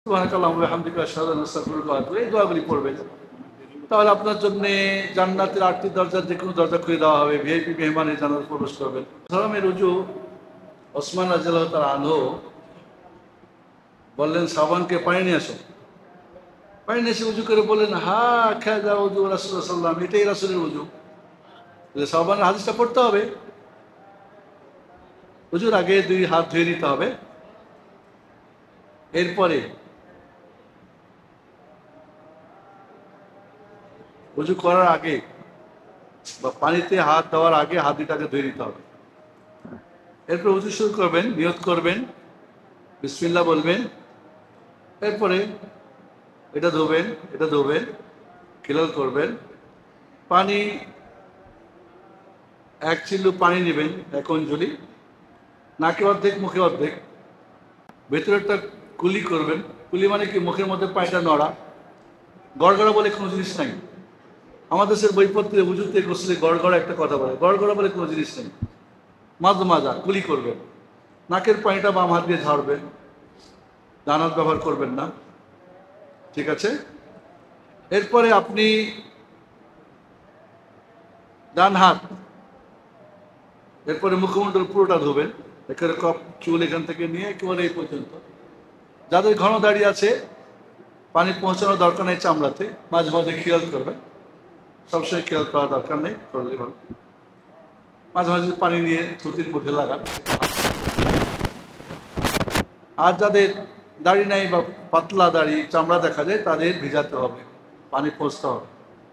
সুবহানাকাল্লাহু ওয়া বিহামদিকা আশহাদু আল্লা ইলাহা ইল্লা আনতা আস্তাগফিরুকা ওয়া আতুবু ইলাইক। এই দোয়াগুলি পড়বেন, তাহলে আপনার জন্য জান্নাতের 8টি দরজার যে কোনো দরজা খুলে দেওয়া হবে। ভিআইপি মেহমানের জান্নাতে প্রবেশ করবেন। সালামের রুজু ওসমান রাদিয়াল্লাহু তাআলা আনহু বললেন, সাবানকে পানি নিয়ে আসো। পানি নিয়ে এসে উজু করে বললেন, হা খাযা উযু রাসূলুল্লাহ সাল্লাল্লাহু আলাইহি ওয়াসাল্লাম, এটাই রাসূলের উজু। সাবানের হাদিসটা পড়তে হবে। উজুর আগে 2 হাত ধুয়ে নিতে হবে। এরপরে উজু করার আগে বা পানিতে হাত দেওয়ার আগে হাত দুটাকে ধুয়ে নিতে হবে। এরপর উজু শুরু করবেন, নিয়ত করবেন, বিসমিল্লাহ বলবেন। এরপরে এটা ধোবেন, এটা ধোবেন, খিলাল করবেন। পানি 1 চিল্লু পানি নেবেন, 1 অঞ্জলি, নাকে অর্ধেক, মুখে অর্ধেক। ভেতরেরটা কুলি করবেন। কুলি মানে কি? মুখের মধ্যে পানিটা নড়া। গড়গড়া বলে কোনো জিনিস নাই। আমাদের দেশের বইপত্রে উজুতে গোসলে গড়গড়া একটা কথা বলে, গড়গড়া বলে কোনো জিনিস নেই। মাজা কুলি করবেন। নাকের পানিটা বাম হাত দিয়ে ঝাড়বেন, ডান হাত ব্যবহার করবেন না, ঠিক আছে? এরপরে আপনি ডান হাত, এরপরে মুখমণ্ডল পুরোটা ধোবেন, এখানে কপ চুল এখান থেকে নিয়ে একেবারে এই পর্যন্ত। যাদের ঘন দাড়ি আছে পানি পৌঁছানোর দরকার নেই চামড়াতে, মাঝে মাঝে খেয়াল করবেন। সবসময় খেয়াল করার দরকার নেই, করলে ভালো। মাঝে মাঝে পানি নিয়ে থুতির মধ্যে লাগান। আর যাদের দাড়ি নাই বা পাতলা দাড়ি, চামড়া দেখা যায়, তাদের ভিজাতে হবে, পানি পৌঁছতে হবে।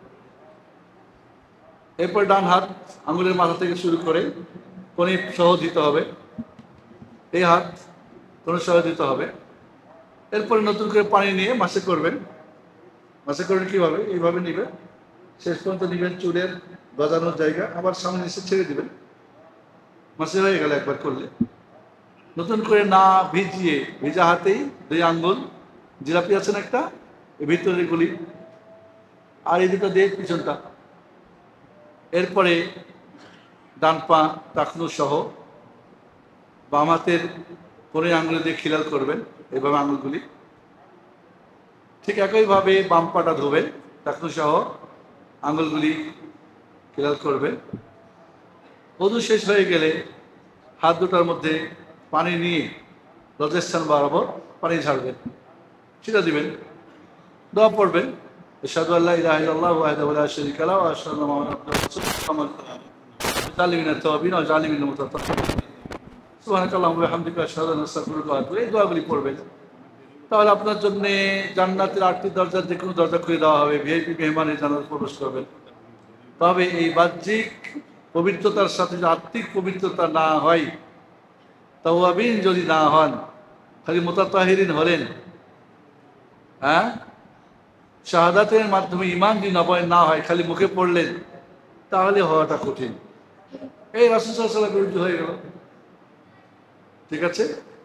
এরপর ডান হাত আঙুলের মাথা থেকে শুরু করে কোনি সহ দিতে হবে। এই হাত কোনি সহ দিতে হবে। এরপরে নতুন করে পানি নিয়ে মাসে করবেন। মাসে করবেন কীভাবে? এইভাবে নেবেন, শেষ পর্যন্ত নেবেন চুলের গজানোর জায়গা, আবার সামনে এসে ছেড়ে দিবেন। মাসে হয়ে গেল একবার করলে। নতুন করে না ভিজিয়ে, ভিজা হাতেই 2 আঙ্গুল, জিলাপি আছেন একটা, এই ভিতরের গুলি, আর এই দুটো দিয়ে পিছনটা। এরপরে ডান পা টাকনু সহ বাম হাতের কোণের আঙ্গুলে দিয়ে খিলাল করবেন, এইভাবে আঙ্গুলগুলি। ঠিক একইভাবে বাম পাটা ধোবেন, টাকনু সহ আঙ্গুলগুলি খিলাল করবেন। ওযু শেষ হয়ে গেলে হাত দুটার মধ্যে পানি নিয়ে লজ্জাস্থান বরাবর পানি ঝাড়বেন, সেটা দিবেন। দোয়া পড়বেন, আশহাদু আল্লা ইলাহা ইল্লাল্লাহু ওয়াহদাহু লা শারীকা লাহু ওয়া আশহাদু আন্না মুহাম্মাদান রাসূলুল্লাহ জালিমিনা তাওয়াবিন ওয়া জালিমিনা মুতাতাহহিরিন। সুবহানাকাল্লাহু ওয়া বিহামদিকা আশহাদু আল্লা ইলাহা ইল্লা আনতা আস্তাগফিরুকা ওয়া আতুবু ইলাইক। এই দোয়াগুলি পড়বেন, তাহলে আপনার জন্য জান্নাতের 8টি দরজার যে কোনো দরজা খুলে দেওয়া হবে। ভিআইপি মেহমানের জান্নাতে প্রবেশ করবেন। তবে এই বাহ্যিক পবিত্রতার সাথে যদি আত্মিক পবিত্রতা না হয়, তাওয়াবিন যদি না হন, খালি মুতাতাহহিরিন হলেন, হ্যাঁ, শাহাদাতের মাধ্যমে ঈমান যদি নবায়ন না হয়, খালি মুখে পড়লেন, তাহলে হওয়াটা কঠিন। এই রাসূল সাল্লাল্লাহু আলাইহি ওয়াসাল্লাম হয়ে গেল, ঠিক আছে?